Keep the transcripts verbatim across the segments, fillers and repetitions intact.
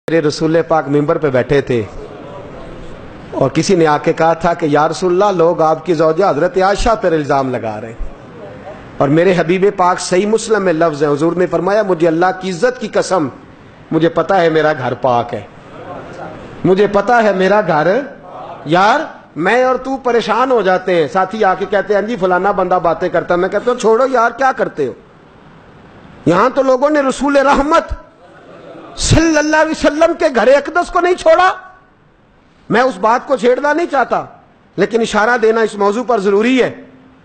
मेरे रसूल पाक मिंबर पे बैठे थे और किसी ने आके कहा था कि या रसूलल्लाह, लोग आपकी ज़ौजा हज़रत आयशा पर इल्ज़ाम लगा रहे हैं। और मेरे हबीब पाक सही मुस्लिम में लफ्ज़ है, हुजूर ने फरमाया मुझे अल्लाह की इज्जत की कसम, मुझे पता है मेरा घर पाक है, मुझे पता है मेरा घर। यार मैं और तू परेशान हो जाते हैं, साथी आके कहते हैं जी फलाना बंदा बातें करता है, मैं कहता हूँ छोड़ो यार क्या करते हो। यहां तो लोगों ने रसूल रहमत सल्लल्लाहु अलैहि वसल्लम के घरे अक़दस को नहीं छोड़ा। मैं उस बात को छेड़ना नहीं चाहता, लेकिन इशारा देना इस मौजू पर जरूरी है।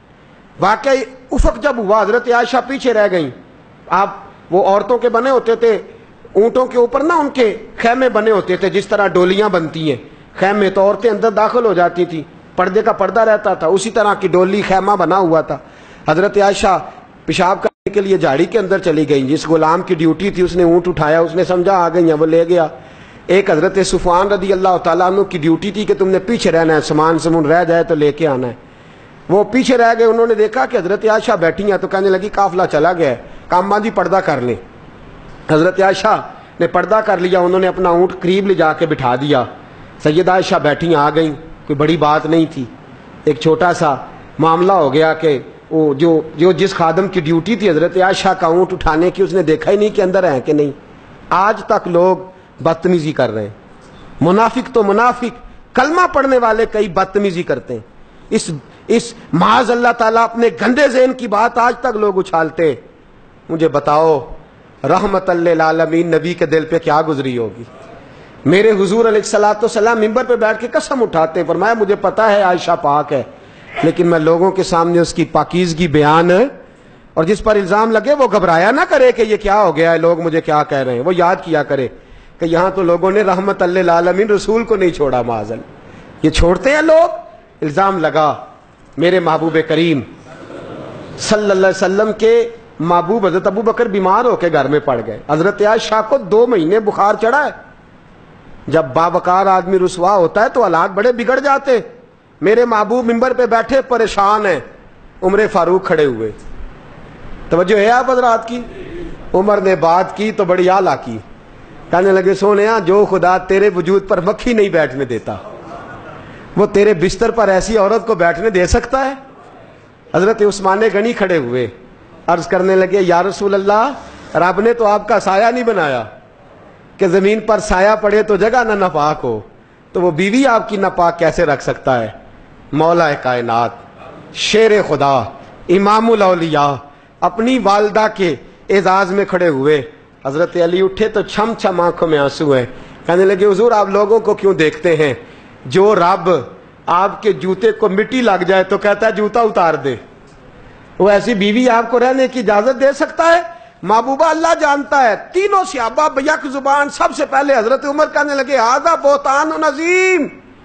वाकई उफक जब हुआ, हजरत आयशा पीछे रह गई। आप वो औरतों के बने होते थे, ऊंटों के ऊपर ना उनके खैमे बने होते थे, जिस तरह डोलियां बनती हैं खैमे, तो औरतें अंदर दाखिल हो जाती थी, पर्दे का पर्दा रहता था, उसी तरह की डोली खैमा बना हुआ था। हजरत आयशा पेशाब करने के लिए झाड़ी के अंदर चली गई। जिस गुलाम की ड्यूटी थी उसने ऊंट उठाया, उसने समझा आ गई है, वो ले गया। एक हजरत सुफान रदी अल्लाह तआला अन्हु की ड्यूटी थी कि तुमने पीछे रहना है, सामान समून रह जाए तो लेके आना है। वो पीछे रह गए, उन्होंने देखा कि हजरत आयशा बैठी हैं, तो कहने लगी काफिला चला गया है, कामा जी पर्दा कर ले। हजरत आयशा ने पर्दा कर लिया, उन्होंने अपना ऊंट करीब ले जाके बिठा दिया। सैयदा आयशा बैठी आ गई, कोई बड़ी बात नहीं थी, एक छोटा सा मामला हो गया कि वो जो जो जिस खादम की ड्यूटी थी हजरत आयशा का ऊंट उठाने की, उसने देखा ही नहीं कि अंदर है कि नहीं। आज तक लोग बदतमीजी कर रहे हैं, मुनाफिक तो मुनाफिक, कलमा पढ़ने वाले कई बदतमीजी करते हैं। इस इस माज अल्लाह ताला अपने गंदे ज़हन की बात आज तक लोग उछालते। मुझे बताओ रहमतल लिल आलमीन नबी के दिल पे क्या गुजरी होगी। मेरे हुजूर अलैहिस्सलातु वस्सलाम मिंबर पे बैठ के कसम उठाते, फरमाया मुझे पता है आयशा पाक है, लेकिन मैं लोगों के सामने उसकी पाकीज़गी बयान, और जिस पर इल्जाम लगे वो घबराया ना करे कि ये क्या हो गया है, लोग मुझे क्या कह रहे हैं। वो याद किया करे कि यहां तो लोगों ने रहमतल लिल आलमीन रसूल को नहीं छोड़ा, माज़ल ये छोड़ते हैं लोग। इल्जाम लगा मेरे महबूब करीम सल्लल्लाहु अलैहि वसल्लम के महबूब हजरत अबू बकर बीमार होकर घर में पड़ गए। हजरत आयशा को दो महीने बुखार चढ़ा है। जब बावकार आदमी रुसवा होता है तो हालात बड़े बिगड़ जाते। मेरे महबूब मिंबर पे बैठे परेशान है, उमर फारूक खड़े हुए। तवज्जो है आप हजरात की। उमर ने बात की तो बड़ी आला की, कहने लगे सोनिया जो खुदा तेरे वजूद पर मक्खी नहीं बैठने देता, वो तेरे बिस्तर पर ऐसी औरत को बैठने दे सकता है। हजरत उस्मान गनी खड़े हुए, अर्ज करने लगे या रसूल अल्लाह, रब ने तो आपका साया नहीं बनाया कि जमीन पर साया पड़े तो जगह ना नापाक हो, तो वो बीवी आपकी नापाक कैसे रख सकता है। मौला कायनात, शेर खुदा, इमामुल औलिया अपनी वालदा के एजाज में खड़े हुए। हजरत अली उठे तो छम छम आंखों में आंसू है, कहने लगे हुजूर आप लोगों को क्यों देखते हैं, जो रब आपके जूते को मिट्टी लग जाए तो कहता है जूता उतार दे, वो ऐसी बीवी आपको रहने की इजाजत दे सकता है। महबूबा अल्लाह जानता है। तीनों सहाबा बयक जुबान सबसे पहले हजरत उमर कहने लगे हादा बोहतान नजीम,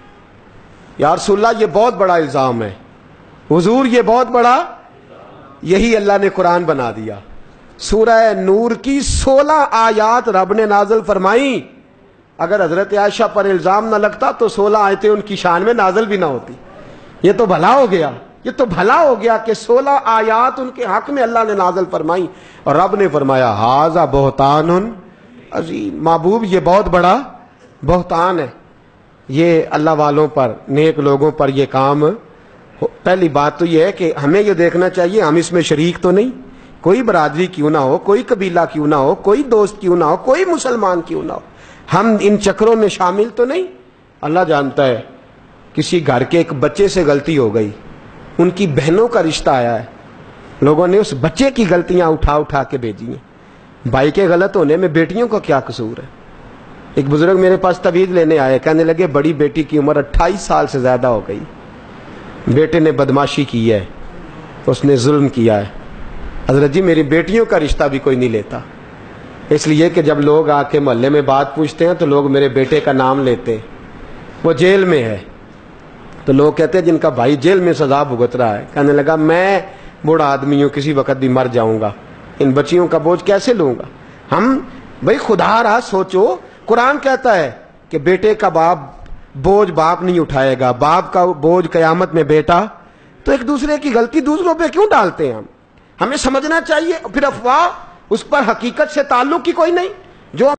या रसूलल्लाह ये बहुत बड़ा इल्जाम है, हुजूर ये बहुत बड़ा। यही अल्लाह ने कुरान बना दिया। सूरह नूर की सोलह आयात रब ने नाजल फरमाई। अगर हजरत आयशा पर इल्जाम न लगता तो सोलह आयतें उनकी शान में नाजल भी ना होती। ये तो भला हो गया, ये तो भला हो गया कि सोलह आयात उनके हक में अल्लाह ने नाजल फरमाई। और रब ने फरमाया हाजा बोहतानुन अजीम, महबूब ये बहुत बड़ा बोहतान है। ये अल्लाह वालों पर, नेक लोगों पर ये काम। पहली बात तो ये है कि हमें ये देखना चाहिए हम इसमें शरीक तो नहीं। कोई बरादरी क्यों ना हो, कोई कबीला क्यों ना हो, कोई दोस्त क्यों ना हो, कोई मुसलमान क्यों ना हो, हम इन चक्रों में शामिल तो नहीं। अल्लाह जानता है किसी घर के एक बच्चे से गलती हो गई, उनकी बहनों का रिश्ता आया है, लोगों ने उस बच्चे की गलतियां उठा उठा के भेजी हैं। भाई के गलत होने में बेटियों का क्या कसूर है। एक बुजुर्ग मेरे पास तवीज़ लेने आए, कहने लगे बड़ी बेटी की उम्र अट्ठाईस साल से ज्यादा हो गई, बेटे ने बदमाशी की है, उसने जुल्म किया है। हजरत जी मेरी बेटियों का रिश्ता भी कोई नहीं लेता, इसलिए कि जब लोग आके मोहल्ले में बात पूछते हैं तो लोग मेरे बेटे का नाम लेते, वो जेल में है, तो लोग कहते हैं जिनका भाई जेल में सजा भुगत रहा है। कहने लगा मैं बूढ़ा आदमी हूं, किसी वक्त भी मर जाऊंगा, इन बच्चियों का बोझ कैसे लूंगा। हम भाई खुदा रहा सोचो, कुरान कहता है कि बेटे का बाप बोझ बाप नहीं उठाएगा, बाप का बोझ कयामत में बेटा। तो एक दूसरे की गलती दूसरों पे क्यों डालते हैं हम। हमें समझना चाहिए। फिर अफवाह उस पर हकीकत से ताल्लुक ही कोई नहीं। जो